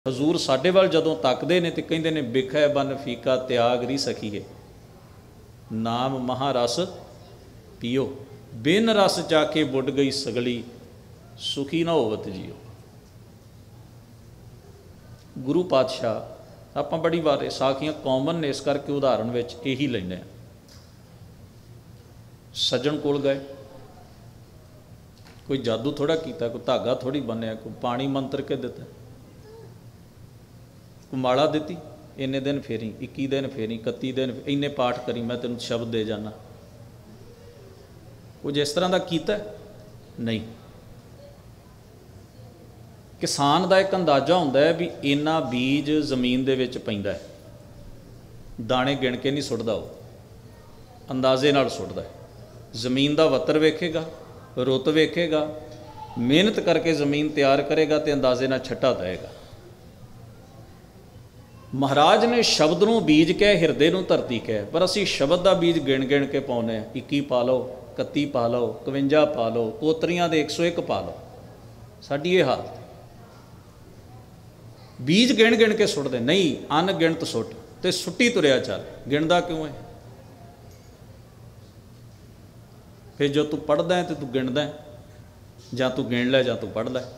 हजूर साडे वाल जदों तकदे ने ते कहिंदे ने बिखै बन फीका त्याग री सखीए, नाम महारस पियो, बिन रस जाके बुड गई सगली, सुखी ना होवत जियो। गुरु पातशाह आप बड़ी बार साखियाँ कॉमन ने, इस करके उदाहरण विच यही लैंदे आ। सज्जण कोल गए, कोई जादू थोड़ा कीता, कोई धागा थोड़ी बन्निया, कोई पानी मंत्र के दिता, कोई माला दी, इन्ने दिन फेरी, 21 दिन फेरी, 31 दिन, इन्ने पाठ करी, मैं तेन शब्द दे जाना, कुछ इस तरह का कीता नहीं। किसान का एक अंदाजा होंदा है भी इन्ना बीज जमीन दे विच पैंदा है, दाने गिण के नहीं सुट्टदा, वो अंदाजे नाल सुट्टदा है। जमीन का वतर वेखेगा, रुत वेखेगा, मेहनत करके जमीन तैयार करेगा तो अंदाजे नाल छट्टा देगा। महाराज ने शब्द नूं बीज कह, हिरदे नूं धरती कह, पर असी शब्द का बीज गिण गिण के पाउने, 21 पा लो, 31 पा लो, 51 पा लो, पोतरियां दे 101 पा लो। साडी ये हालत, बीज गिण गिण के सुट्टदे नहीं, अनगिणत सुट ते सुट्टी तुरिया चल, गिणदा क्यों है? फिर जो तू पढ़दा है तो तू गिणदा है, जां तू गिण लै जां तू पढ़दा है,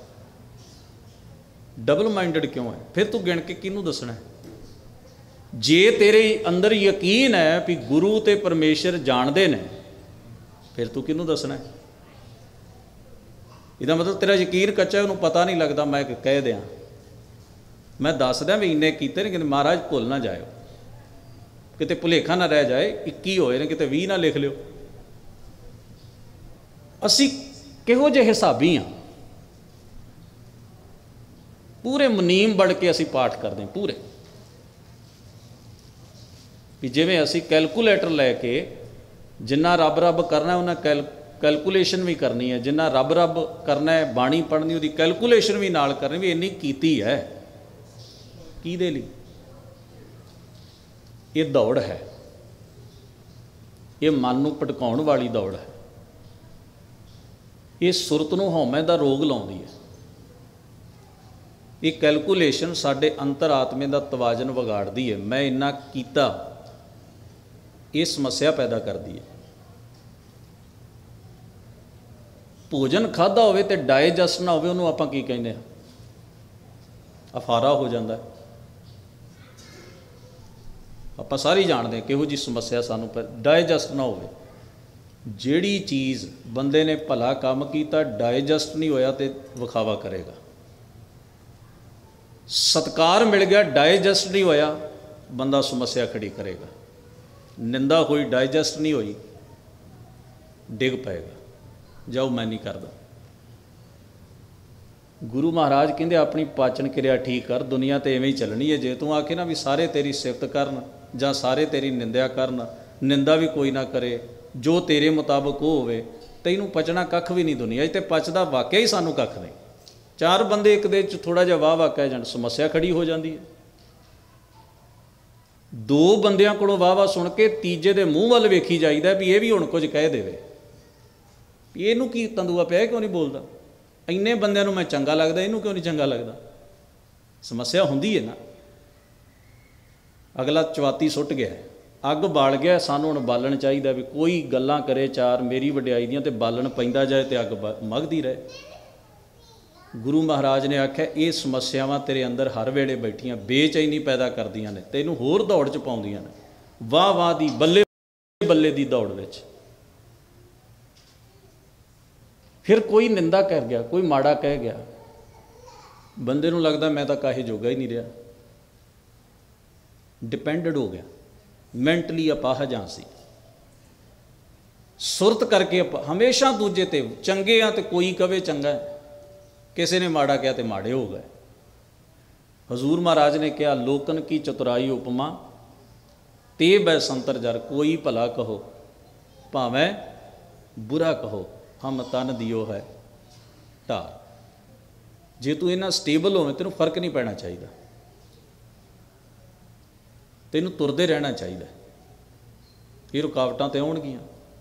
डबल माइंडड क्यों है? फिर तू गिण के किनूं दसना है? जे तेरे अंदर यकीन है भी गुरु ते परमेश्वर जानते ने, फिर तू किनूं दसना है? इसदा मतलब तेरा यकीन कच्चा, उन्होंने पता नहीं लगता, मैं कह दियाँ, मैं दस दियाँ भी इन्ने कीते ने, कि महाराज भुल ना जाओ, किते भुलेखा ना रह जाए, 21 होए ने, किते 20 ना लिख लियो। असी किहो जिहे हिसाबी हाँ, पूरे मुनीम बड़ के असी पाठ करते हैं, पूरे भी जिवें असी कैलकुलेटर लैके जिन्ना रब रब करना उन्हें कैलकुलेशन भी करनी है, जिन्ना रब रब करना है बाणी पढ़नी उसकी कैलकुलेशन भी नाल करनी, भी इन्नी कीती है किहदे लई? ये दौड़ है, ये मन नूं भटकाउण वाली दौड़ है, ये सुरत नूं हौमे दा रोग लाउंदी है। ये कैलकुलेशन साडे अंतर आत्मे दा तवाजन विगाड़दी है। मैं इन्ना कीता, ये समस्या पैदा करती है। भोजन खाधा होवे ते डाइजैस्ट ना होवे, उन्होंने आपां की कहने हैं? अफारा हो जाता है। आपां सारे जानते हैं किहो जी समस्या सानूं, पर डाइजैस्ट ना होवे। जिहड़ी चीज़ बंदे ने भला काम कीता डाइजैस्ट नहीं होया तो विखावा करेगा। सत्कार मिल गया, डाइजैस्ट नहीं होया, बंदा समस्या खड़ी करेगा। निंदा हुई, डाइजैस्ट नहीं हुई, डिग पाएगा, जाओ मैं नहीं करता। गुरु महाराज कहते अपनी पाचन क्रिया ठीक कर, दुनिया तो इवें ही चलनी है। जे तू आखे ना भी सारे तेरी सिफत करन जां सारे तेरी निंदा करन, निंदा भी कोई ना करे, जो तेरे मुताबक वो होवे, तैनूं पचना कख भी नहीं दुनिया ते पचदा वाकई ही सानूं कख नहीं। चार बंदे एक दे थोड़ा जिहा वाह वाह कह जाण, समस्या खड़ी हो जाती है। दो बंदियां कोलों वाह वाह सुन के तीजे दे मूँह वाल वेखी जाइदा भी ये भी हुण कुछ कह देवे, इहनूं की तंदूआ पिया, क्यों नहीं बोलदा? इन्ने बंदियां नूं मैं चंगा लगदा, इहनूं क्यों नहीं चंगा लगदा? समस्या हुंदी है ना। अगला चवाती सुट गया, अग बाल गया, सानूं हुण बालण चाहीदा भी कोई गल्लां करे चार मेरी वडियाई दियां ते बालण पैंदा जाए ते अग मगदी रहे। गुरु महाराज ने आख्या ये समस्यावां तेरे अंदर हर वेले बैठियां बेचैनी पैदा करदियां ने, तैनूं होर दौड़ च पाउंदियां ने, वाह वाह दी बल्ले बल्ले दी दौड़ विच। फिर कोई निंदा कर गया, कोई माड़ा कह गया, बंदे नूं लगदा मैं तां काहे जोगा ही नहीं रहा, डिपेंडेड हो गया, मैंटली अपाहज हाँ सी। सुरत करके हमेशा दूजे ते चंगे आ ते कोई कवे चंगा है, किसी ने माड़ा कहा तो माड़े हो गए। हजूर महाराज ने कहा लोकन की चतुराई उपमा ते बै संतर जर, कोई भला कहो भावें बुरा कहो, हम तन दियो है ढार। जे तू इन्ना स्टेबल होवे तेनों फर्क नहीं पैना चाहिए, तेनों तुरदे रहना चाहिए। ये रुकावटां ते आउणगियां।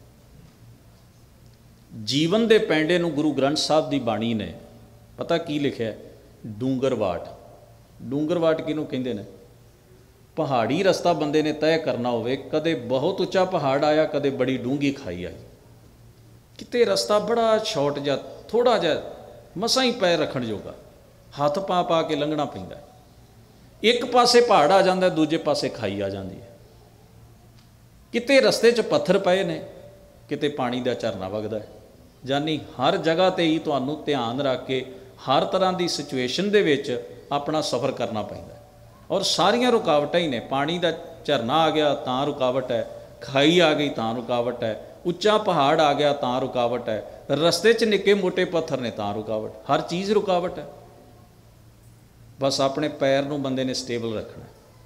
जीवन दे पैंडे नूं गुरु ग्रंथ साहब की बाणी ने पता की लिखिया? डूंगर वाट ਡੂੰਗਰਵਾਟ ਕਿਹਨੂੰ ਕਹਿੰਦੇ ਨੇ? ਪਹਾੜੀ ਰਸਤਾ ਬੰਦੇ ਨੇ ਤੈਅ ਕਰਨਾ ਹੋਵੇ, ਕਦੇ ਬਹੁਤ ਉੱਚਾ ਪਹਾੜ ਆਇਆ, ਕਦੇ ਬੜੀ ਡੂੰਘੀ ਖਾਈ ਆਈ, ਕਿਤੇ ਰਸਤਾ ਬੜਾ ਸ਼ਾਰਟ ਜਿਹਾ, ਥੋੜ੍ਹਾ ਜਿਹਾ ਮਸਾਂ ਹੀ ਪੈਰ ਰੱਖਣ ਜੋਗਾ, ਹੱਥ ਪਾ ਪਾ ਕੇ ਲੰਘਣਾ ਪੈਂਦਾ। ਇੱਕ ਪਾਸੇ ਪਹਾੜ ਆ ਜਾਂਦਾ, ਦੂਜੇ ਪਾਸੇ ਖਾਈ ਆ ਜਾਂਦੀ ਹੈ। ਕਿਤੇ ਰਸਤੇ 'ਚ ਪੱਥਰ ਪਏ ਨੇ, ਕਿਤੇ ਪਾਣੀ ਦਾ ਝਰਨਾ ਵਗਦਾ ਹੈ। ਯਾਨੀ ਹਰ ਜਗ੍ਹਾ 'ਤੇ ਹੀ ਤੁਹਾਨੂੰ ਧਿਆਨ ਰੱਖ ਕੇ ਹਰ ਤਰ੍ਹਾਂ ਦੀ ਸਿਚੁਏਸ਼ਨ ਦੇ ਵਿੱਚ ਆਪਣਾ ਸਫ਼ਰ ਕਰਨਾ ਪੈਂਦਾ। ਔਰ ਸਾਰੀਆਂ ਰੁਕਾਵਟਾਂ ਹੀ ਨੇ। ਪਾਣੀ ਦਾ ਝਰਨਾ ਆ ਗਿਆ ਤਾਂ ਰੁਕਾਵਟ ਹੈ, ਖਾਈ ਆ ਗਈ ਤਾਂ ਰੁਕਾਵਟ ਹੈ, ਉੱਚਾ ਪਹਾੜ ਆ ਗਿਆ ਤਾਂ ਰੁਕਾਵਟ ਹੈ, ਰਸਤੇ 'ਚ ਨਿੱਕੇ ਮੋਟੇ ਪੱਥਰ ਨੇ ਤਾਂ ਰੁਕਾਵਟ, ਹਰ ਚੀਜ਼ ਰੁਕਾਵਟ ਹੈ। ਬਸ ਆਪਣੇ ਪੈਰ ਨੂੰ ਬੰਦੇ ਨੇ ਸਟੇਬਲ ਰੱਖਣਾ।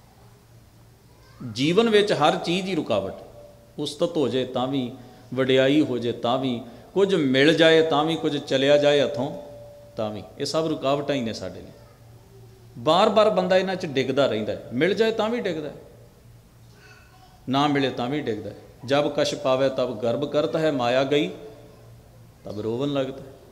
ਜੀਵਨ ਵਿੱਚ ਹਰ ਚੀਜ਼ ਹੀ ਰੁਕਾਵਟ, ਉਸਤਤ ਹੋ ਜਾਏ ਤਾਂ ਵੀ, ਵਡਿਆਈ ਹੋ ਜਾਏ ਤਾਂ ਵੀ, ਕੁਝ ਮਿਲ ਜਾਏ ਤਾਂ ਵੀ, ਕੁਝ ਚਲਿਆ ਜਾਏ ਹੱਥੋਂ ਤਾਂ ਵੀ, ਇਹ ਸਭ ਰੁਕਾਵਟਾਂ ਹੀ ਨੇ ਸਾਡੇ ਲਈ। ਬਾਰ-ਬਾਰ ਬੰਦਾ ਇਹਨਾਂ 'ਚ ਡਿੱਗਦਾ ਰਹਿੰਦਾ, ਮਿਲ ਜਾਏ ਤਾਂ ਵੀ ਡਿੱਗਦਾ, ਨਾ ਮਿਲੇ ਤਾਂ ਵੀ ਡਿੱਗਦਾ। ਜਬ ਕਛ ਪਾਵੇ ਤਬ ਗਰਭ ਕਰਤ ਹੈ, ਮਾਇਆ ਗਈ ਤਬ ਰੋਵਨ ਲੱਗਦਾ।